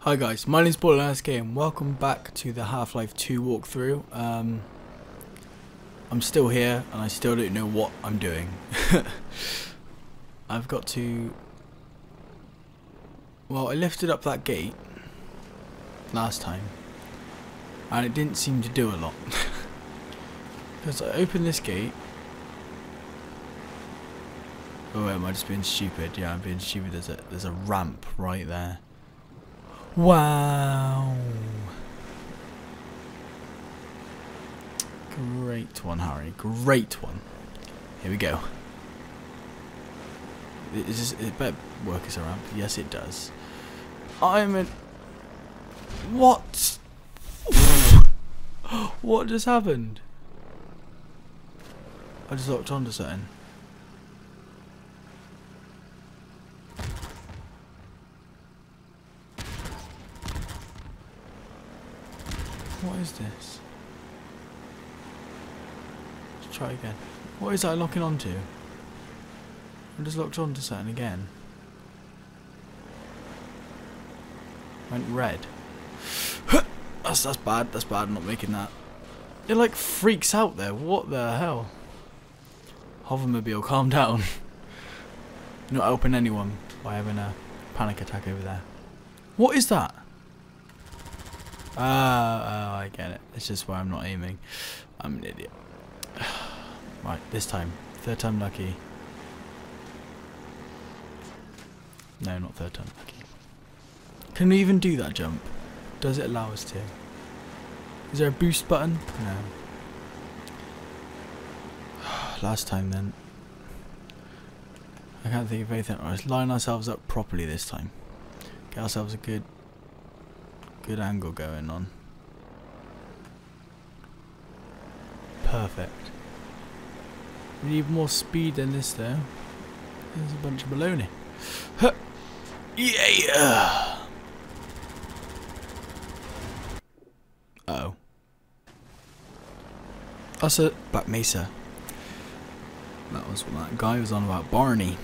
Hi guys, my name's Paul and and welcome back to the Half-Life 2 walkthrough. I'm still here and I still don't know what I'm doing. I've got to... Well, I lifted up that gate last time and it didn't seem to do a lot. Because I opened this gate... Oh, am I just being stupid? Yeah, I'm being stupid. There's a ramp right there. Wow! Great one, Harry. Great one. Here we go. It better work as a ramp. Yes, it does. I'm in... What? What just happened? I just locked onto something. What is this? Let's try again. What is that locking onto? I just locked onto something again. Went red. That's bad. That's bad. I'm not making that. It like freaks out there. What the hell? Hovermobile, calm down. You're not helping anyone by having a panic attack over there. What is that? Oh, I get it. It's just why I'm not aiming. I'm an idiot. Right, this time. Third time lucky. No, not third time lucky. Can we even do that jump? Does it allow us to? Is there a boost button? No. Last time then. I can't think of anything. Right, let's line ourselves up properly this time. Get ourselves a good angle going on. Perfect. We need more speed than this though. There's a bunch of baloney. Huh. Yeah. Uh-oh. That's a Black Mesa. That was what that guy was on about, Barney.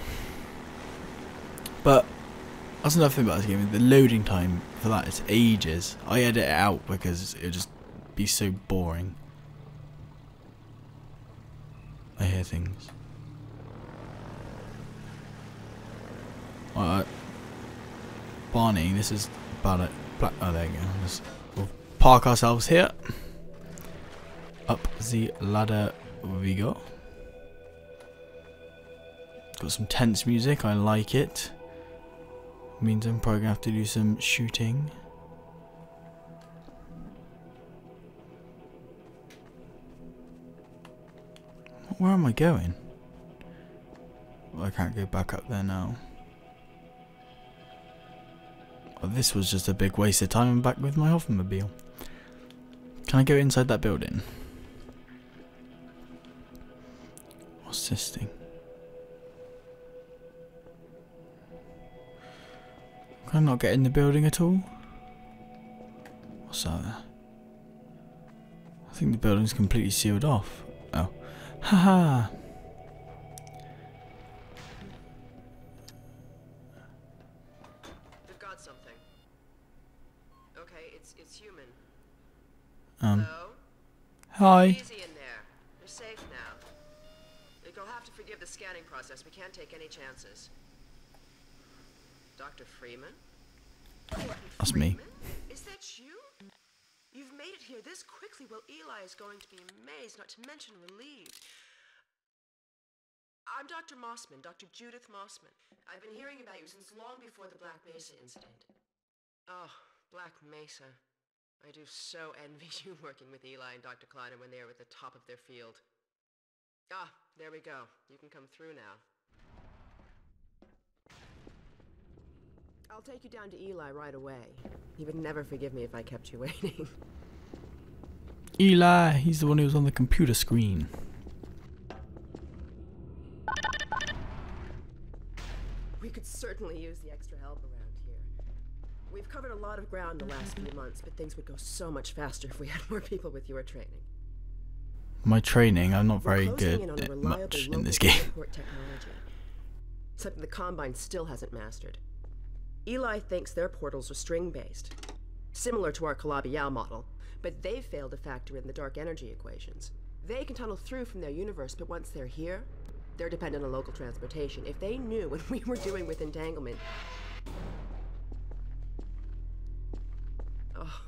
But that's another thing about this game. The loading time for that is ages. I edit it out because it would just be so boring. I hear things. Alright. Barney, this is about it. Oh, there you go. We'll park ourselves here. Up the ladder we go. Got some tense music. I like it. Means I'm probably gonna have to do some shooting. Where am I going? Well, I can't go back up there now. Well, this was just a big waste of time. I'm back with my Hovermobile. Can I go inside that building? What's this thing? Can I not get in the building at all? What's that there? I think the building's completely sealed off. Oh. Haha. We've got something. Okay, it's human. Hello? Hi. Hi. Easy in there. You're safe now. You'll have to forgive the scanning process. We can't take any chances. Dr. Freeman? That's me. Is that you? You've made it here this quickly. Well, Eli is going to be amazed, not to mention relieved. I'm Dr. Mossman, Dr. Judith Mossman. I've been hearing about you since long before the Black Mesa incident. Oh, Black Mesa. I do so envy you working with Eli and Dr. Kleiner when they were at the top of their field. Ah, there we go. You can come through now. I'll take you down to Eli right away. He would never forgive me if I kept you waiting. Eli, he's the one who was on the computer screen. We could certainly use the extra help around here. We've covered a lot of ground the last few months, but things would go so much faster if we had more people with your training. My training, I'm not very good at much in this game. Technology. Something the Combine still hasn't mastered. Eli thinks their portals are string-based, similar to our Calabi-Yau model, but they've failed to factor in the dark energy equations. They can tunnel through from their universe, but once they're here, they're dependent on local transportation. If they knew what we were doing with entanglement... Oh.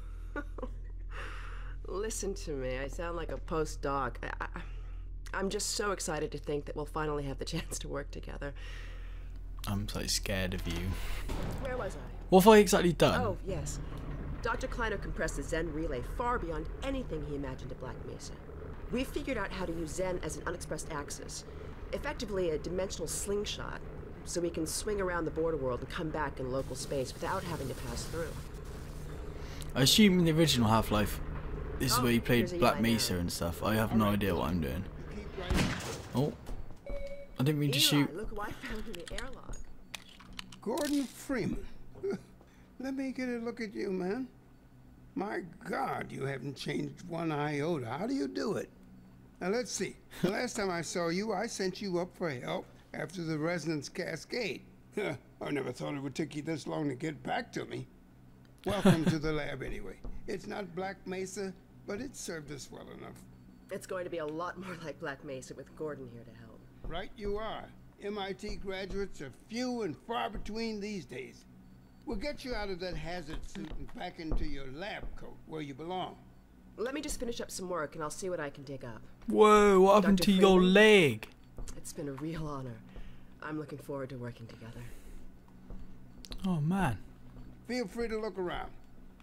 Listen to me, I sound like a postdoc. I'm just so excited to think that we'll finally have the chance to work together. I'm so scared of you. Where was I? What have I exactly done? Oh, yes. Dr. Kleiner compressed the Zen relay far beyond anything he imagined at Black Mesa. We figured out how to use Zen as an unexpressed axis, effectively a dimensional slingshot, so we can swing around the border world and come back in local space without having to pass through. I assume in the original Half-Life, this is where you played here's Black Eli Mesa now. and stuff. I have no idea what I'm doing. Oh, I didn't mean to shoot. Look who I found in the airlock. Gordon Freeman. Let me get a look at you, man. My God, you haven't changed one iota. How do you do it? Now, let's see. The last time I saw you, I sent you up for help after the resonance cascade. I never thought it would take you this long to get back to me. Welcome to the lab, anyway. It's not Black Mesa, but it served us well enough. It's going to be a lot more like Black Mesa with Gordon here to help. Right you are. MIT graduates are few and far between these days. We'll get you out of that hazard suit and back into your lab coat where you belong. Let me just finish up some work and I'll see what I can dig up. Whoa, what happened Dr. to your Freeman? leg? It's been a real honor. I'm looking forward to working together. Oh man. Feel free to look around.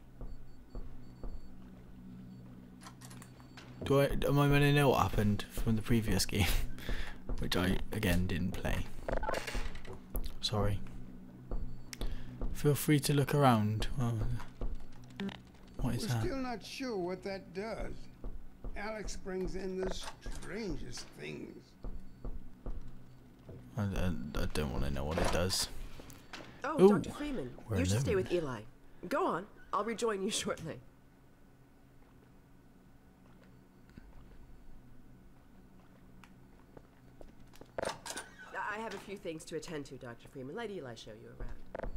Am I meant to know what happened from the previous game? Which I, again, didn't play. Sorry. Feel free to look around. Oh, what is We're that? still not sure what that does. Alex brings in the strangest things. I don't want to know what it does. Oh, Ooh, Dr. Freeman, we're you should stay alone. with Eli. Go on. I'll rejoin you shortly. I have a few things to attend to, Dr. Freeman. Let Eli show you around.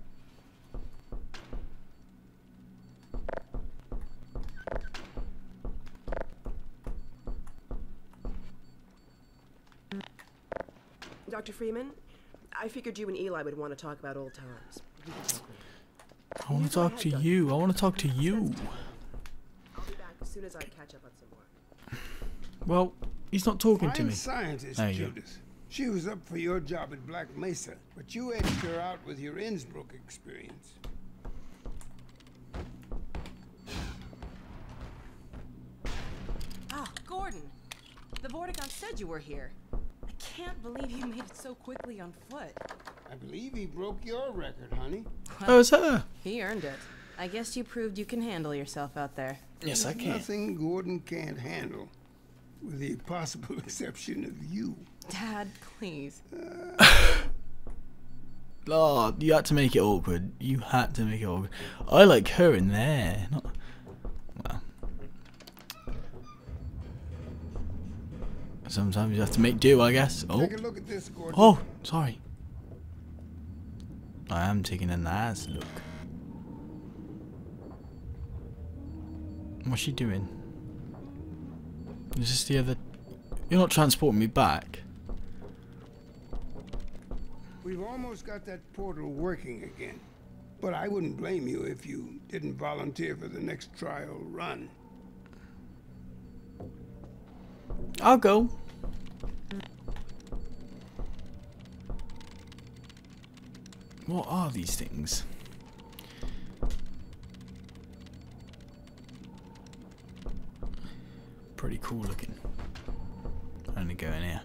Dr. Freeman, I figured you and Eli would want to talk about old times. We can talk later. I want to talk to you. I want to talk to you. I'll be back as soon as I catch up on some work. Well, he's not talking to Fine me. scientist, There you go. Judith. She was up for your job at Black Mesa, but you edged her out with your Innsbruck experience. Ah, Gordon. The Vortigaunt said you were here. I can't believe you made it so quickly on foot. I believe he broke your record, honey. Oh, it's her. He earned it. I guess you proved you can handle yourself out there. Yes, I can. Nothing Gordon can't handle, with the possible exception of you. Dad, please. Oh, you had to make it awkward. You had to make it awkward. I like her in there. Not, well. Sometimes you have to make do, I guess. Oh. Take a look at this, Gordon. Oh, sorry. I am taking a nice look. What's she doing? Is this the other... You're not transporting me back. We've almost got that portal working again. But I wouldn't blame you if you didn't volunteer for the next trial run. I'll go. What are these things? Pretty cool looking. I'm gonna go in here.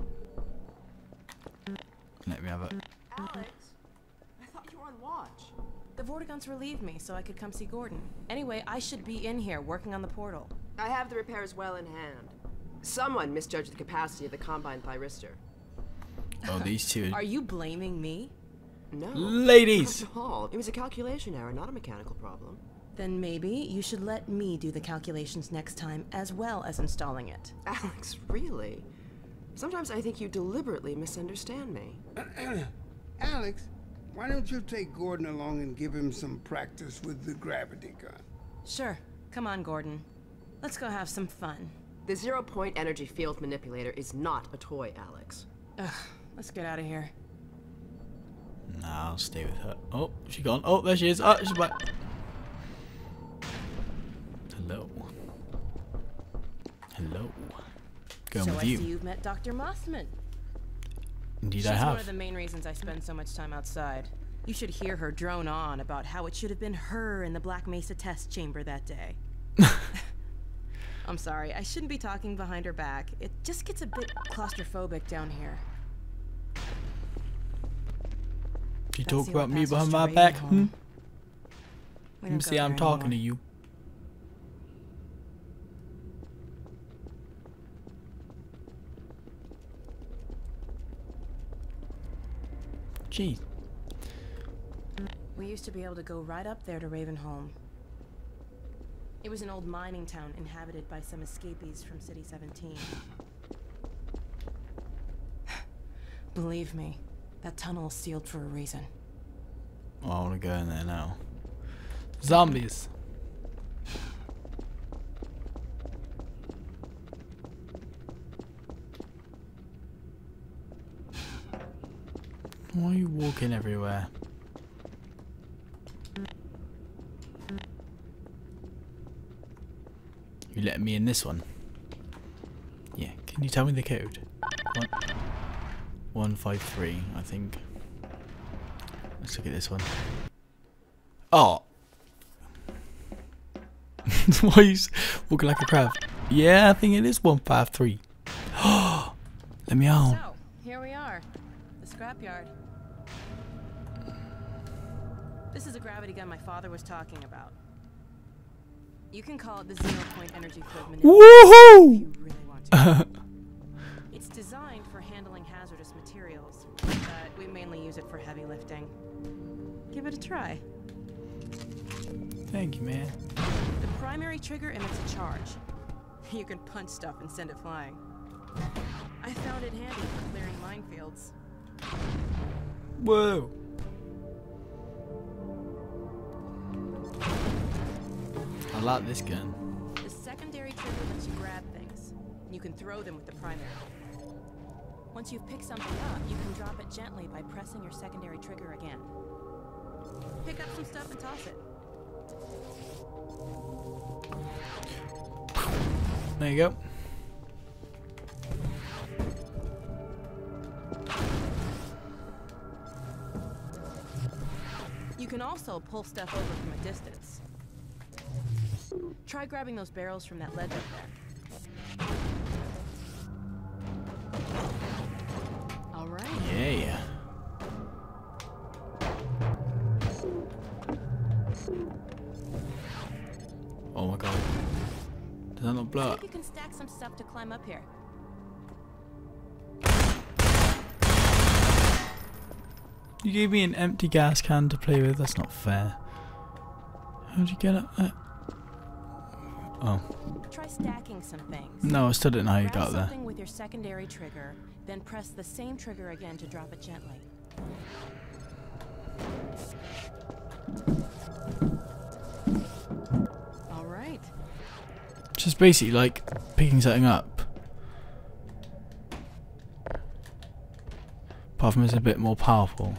Let me have it. Alex, I thought you were on watch. The Vortigaunts relieved me so I could come see Gordon. Anyway, I should be in here working on the portal. I have the repairs well in hand. Someone misjudged the capacity of the combined thyristor. Oh, these two. Are you blaming me? No. Ladies! Not at all. It was a calculation error, not a mechanical problem. Then maybe you should let me do the calculations next time as well as installing it. Alex, really? Sometimes I think you deliberately misunderstand me. Alex, why don't you take Gordon along and give him some practice with the gravity gun? Sure. Come on, Gordon. Let's go have some fun. The zero-point energy field manipulator is not a toy, Alex. Ugh, let's get out of here. Nah, I'll stay with her. Oh, she gone. Oh, there she is. Oh, she's back. Hello. Hello. Going So with I you. see you've met Dr. Mossman. Indeed, She's I have. one of the main reasons I spend so much time outside. You should hear her drone on about how it should have been her in the Black Mesa test chamber that day. I'm sorry, I shouldn't be talking behind her back. It just gets a bit claustrophobic down here. You That's talk the about only me passage behind to my Raven back? Home. We Let me don't see, go I'm there talking to anymore. you. Gee. We used to be able to go right up there to Ravenholm. It was an old mining town inhabited by some escapees from City 17. Believe me, that tunnel is sealed for a reason. Oh, I want to go in there now. Zombies. Why are you walking everywhere? You letting me in this one? Yeah. Can you tell me the code? 153, I think. Let's look at this one. Oh. Why are you walking like a crab? Yeah, I think it is 153. Let me out. So, here we are. The scrapyard. This is a gravity gun my father was talking about. You can call it the zero-point energy field manipulator Woohoo! if you really want to. It's designed for handling hazardous materials, but we mainly use it for heavy lifting. Give it a try. Thank you, man. The primary trigger emits a charge. You can punch stuff and send it flying. I found it handy for clearing minefields. Whoa. I like this gun. The secondary trigger lets you grab things. You can throw them with the primary. Once you've picked something up, you can drop it gently by pressing your secondary trigger again. Pick up some stuff and toss it. There you go. You can also pull stuff over from a distance. Try grabbing those barrels from that ledge up there. All right. Yeah. Oh my god. Does that not blow See up? if you can stack some stuff to climb up here. You gave me an empty gas can to play with. That's not fair. How'd you get up there? Oh. Try stacking some things. No, I still don't know how you Grab got there. something with your secondary trigger, then press the same trigger again to drop it gently. All right. Just basically like picking something up. Apart from it's a bit more powerful.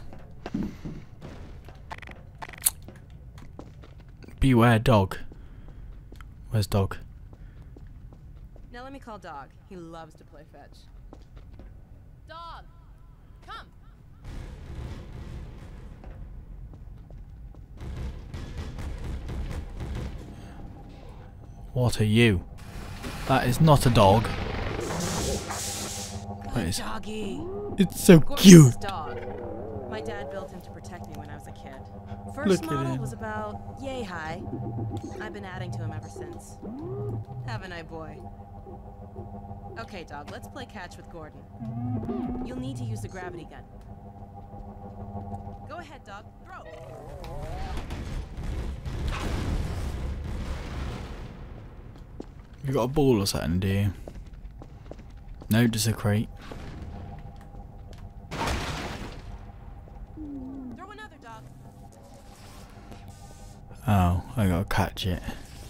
Beware dog. Where's dog? Now let me call Dog. He loves to play fetch. Dog, come. What are you? That is not a dog. What is it? Doggy. It's so Gordon's cute. dog. My dad built him to protect me when I was a kid. First Look at model him. was about yay high. I've been adding to him ever since. Haven't I, boy? Okay, Dog, let's play catch with Gordon. You'll need to use the gravity gun. Go ahead, Dog. Throw. You got a ball or something, do you? No, just a crate. Throw another. Oh, I gotta catch it.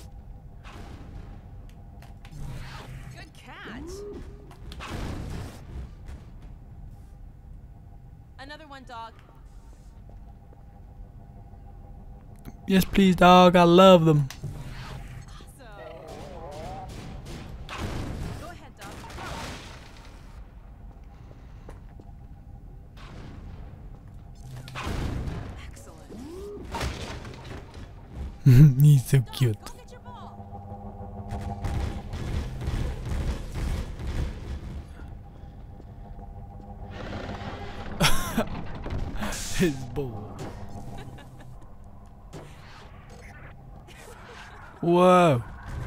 Good catch. Another one, dog. Yes, please, dog. I love them. Awesome. Go ahead, dog. Excellent. He's so cute. Go get your ball. His ball. Whoa.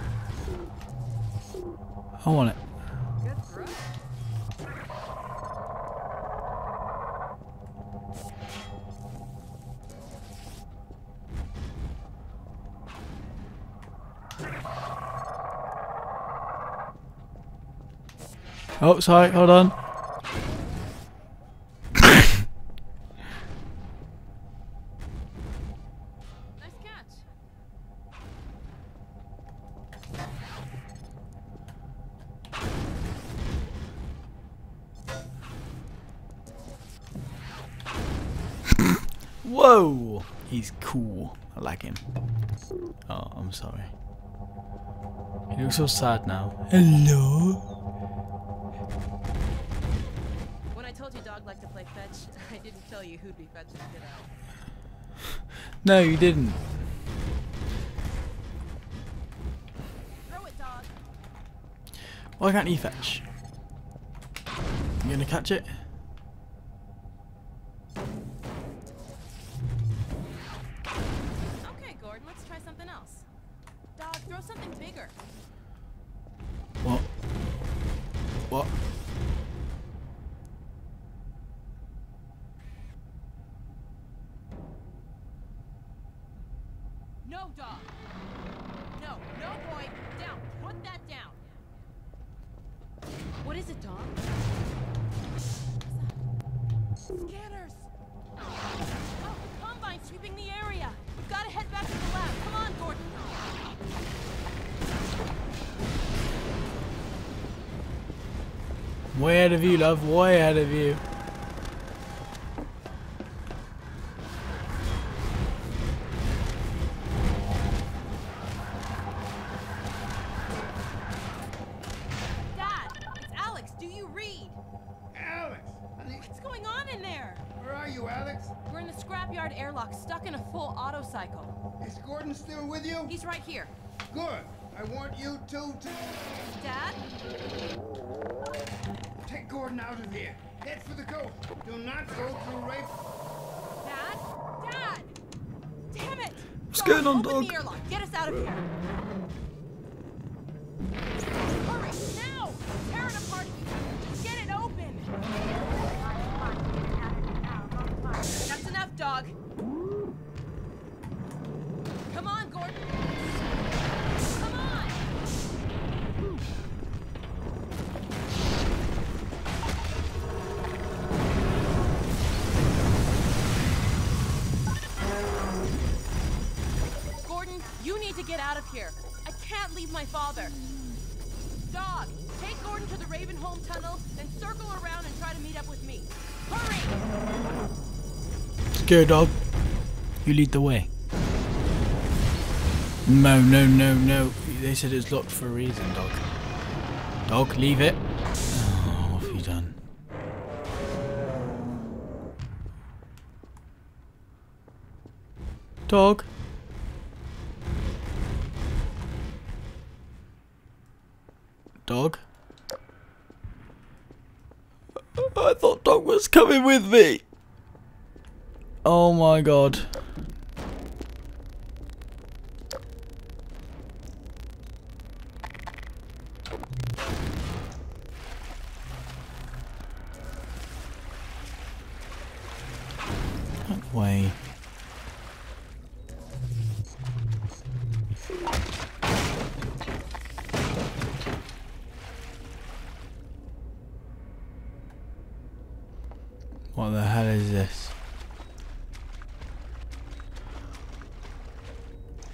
I want it. Good throw. Oh, sorry. Hold on. Nice catch. Whoa. He's cool. I like him. Oh, I'm sorry. He looks so sad now. Hello. When I told you dog liked to play fetch, I didn't tell you who'd be fetching the kid out. No, you didn't. Throw it, dog. Why can't he fetch? You gonna catch it? Okay, Gordon, let's try something else. Dog, throw something bigger. What? What? No, dog. No, no, boy. Down. Put that down. What is it, dog? Scanners. Oh, the combine sweeping the area. We've got to head back to the lab. Come on, Gordon. Way ahead of you, love. Way ahead of you. Dad, it's Alex. Do you read? Alex! Honey, What's going on in there? where are you, Alex? We're in the scrapyard airlock, stuck in a full auto cycle. Is Gordon still with you? He's right here. Good. I want you two to Dad? take Gordon out of here. Head for the coast. Do not go through rape. Dad? Dad! Damn it! What's going on, open dog? the airlock. Get us out of here. Hurry, now! Tear it apart. Get it open. That's enough, dog. Come on, Gordon. Come on. Gordon, you need to get out of here. I can't leave my father. Dog, take Gordon to the Ravenholm tunnel, then circle around and try to meet up with me. Hurry! Let's go, dog. You lead the way. No, no, no, no. They said it's locked for a reason, dog. Dog, leave it. Oh, what have you done? Dog. Dog. I thought Dog was coming with me. Oh my god. That way. What the hell is this?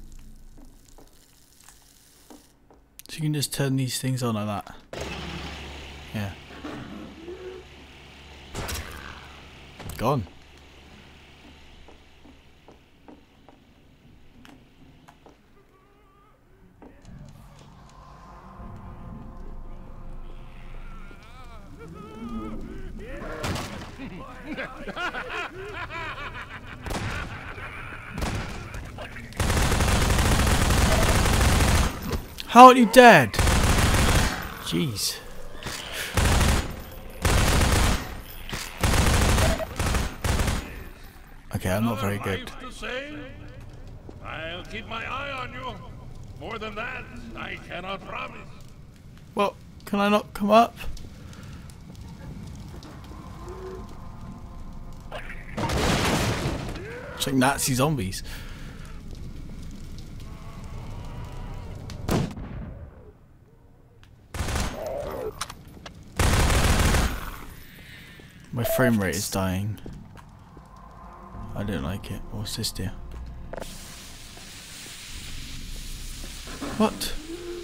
you can just turn these things on like that. Yeah. Gone. How aren't you dead? Jeez. Okay, I'm not very good. I'll keep my eye on you. More than that, I cannot promise. Well, can I not come up? It's like Nazi zombies. My frame rate is dying. I don't like it. What's this do? What?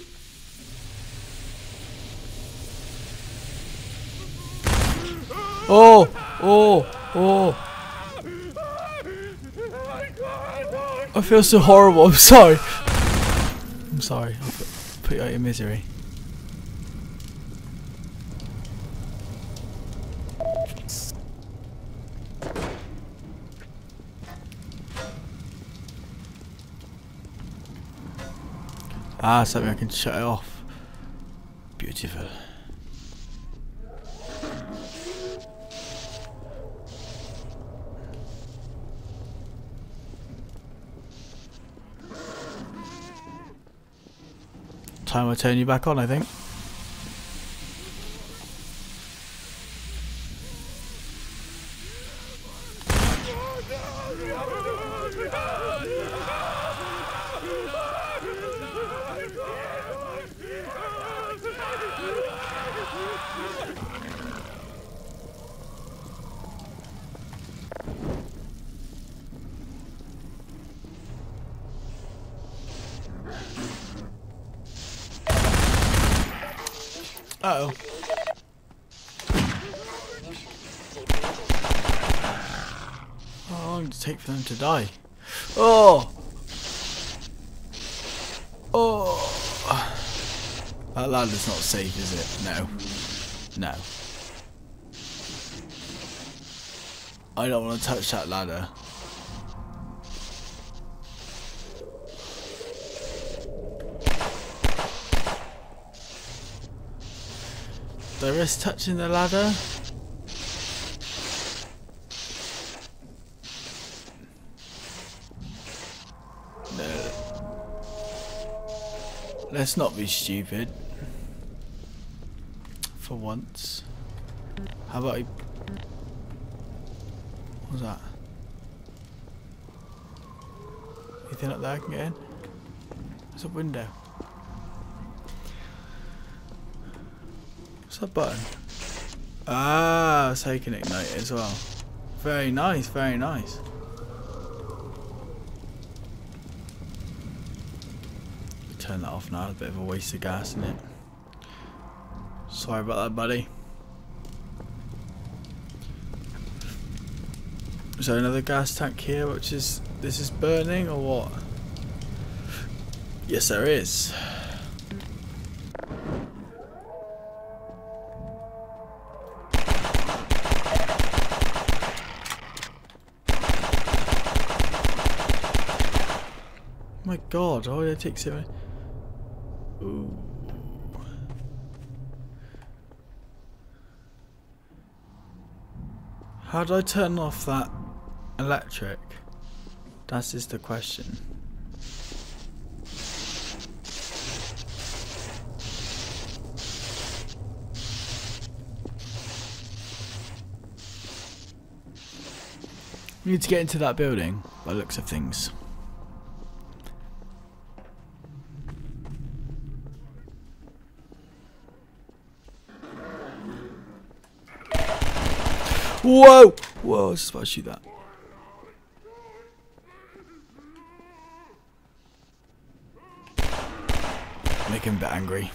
Oh! Oh! Oh! I feel so horrible. I'm sorry. I'm sorry. I'll put you out of your misery. Ah, something I can shut it off. Beautiful. Time I turn you back on, I think. Uh-oh. How long does it take for them to die? Oh! Oh! That ladder's not safe, is it? No. No. I don't want to touch that ladder. Do I risk touching the ladder? No. Let's not be stupid. For once. How about I... What's that? Anything up there I can get in? There's a window. What's that button? Ah, so you can ignite it as well. Very nice, very nice. Turn that off now, a bit of a waste of gas, isn't it? Sorry about that, buddy. Is there another gas tank here which is... this is burning or what? Yes, there is. Oh my god, why did it take so many? Ooh. How do I turn off that electric? That's just the question. We need to get into that building by the looks of things. Whoa! Whoa, I was just about to shoot that. Make him a bit angry.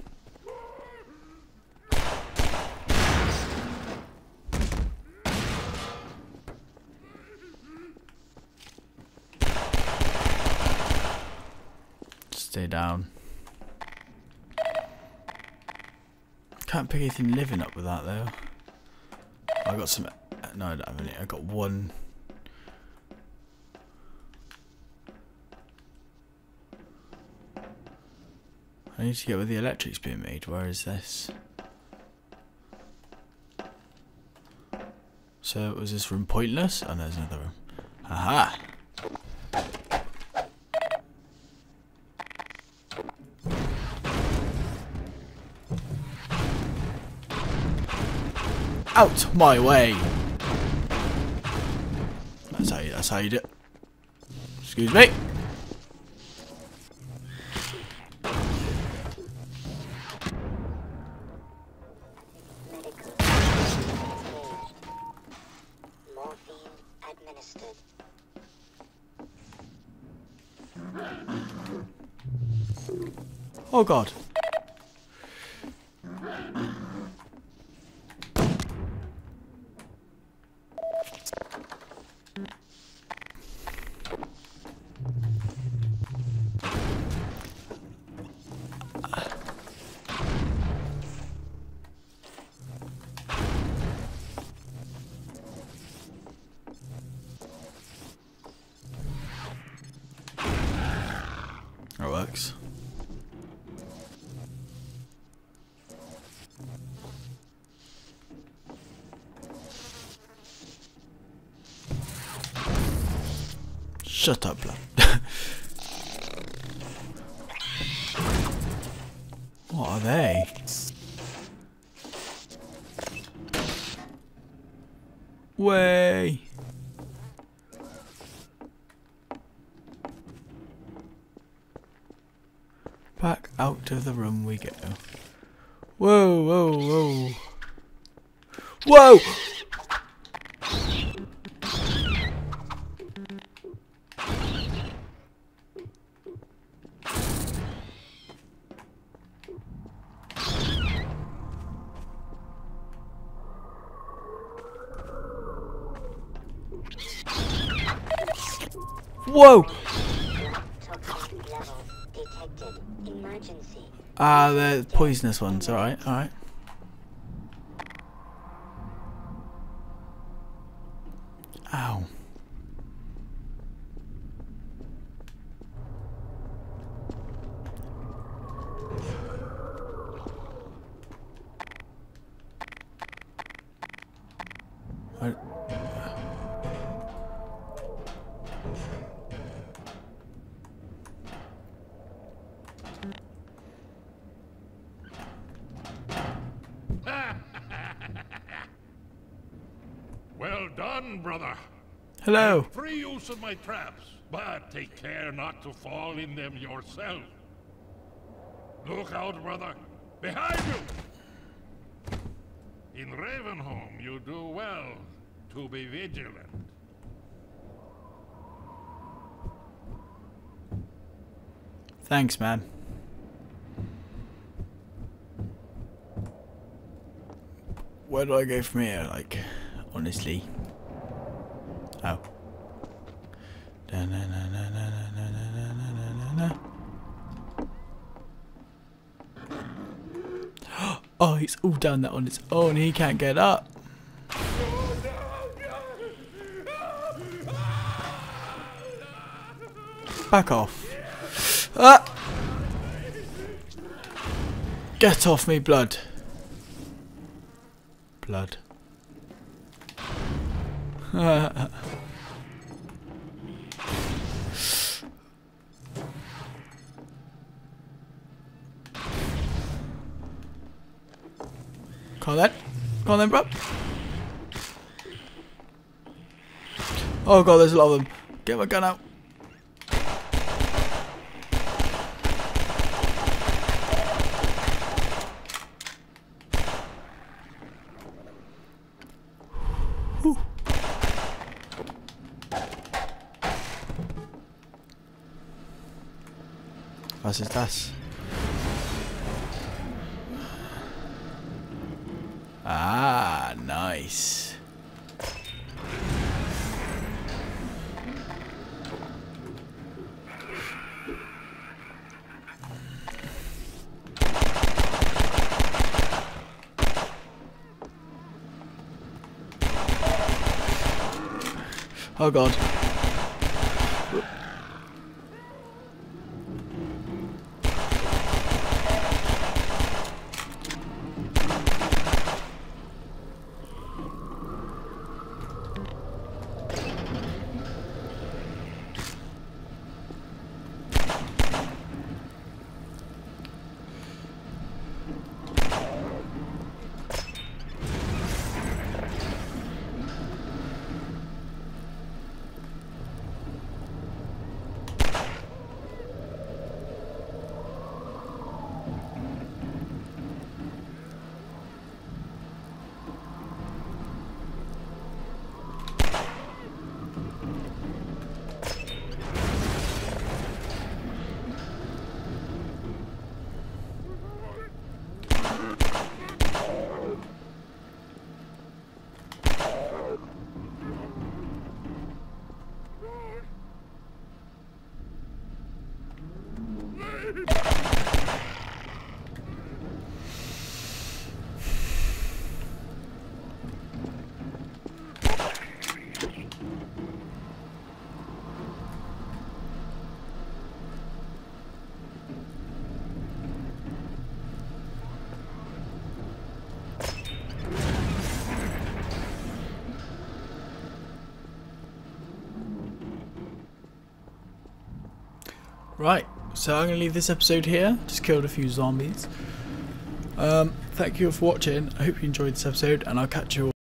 Stay down. Can't pick anything living up with that though. I got some. No, I don't have any. I got one. I need to get where the electric's being made. Where is this? So was this room pointless? Oh, there's another room. Aha! Out my way! That's how you do it. Excuse me. Oh God. That works. Shut up, blood. What are they? Way. Back out of the room we go. Whoa, whoa, whoa. Whoa! Whoa! Ah, the poisonous ones. Alright, alright. Ow. Well done, brother. Hello. Free use of my traps, but take care not to fall in them yourself. Look out, brother. Behind you! In Ravenholm, you do well to be vigilant. Thanks, man. Where do I go from here? Like, honestly. Oh. Oh, he's all down that on its own. He can't get up. Back off. Ah! Get off me, blood. Blood. Come on then, bro. Oh God, there's a lot of them. Get my gun out. Was ist das? Ah, nice. Oh god. Right, so I'm going to leave this episode here. Just killed a few zombies. Thank you for watching. I hope you enjoyed this episode, and I'll catch you all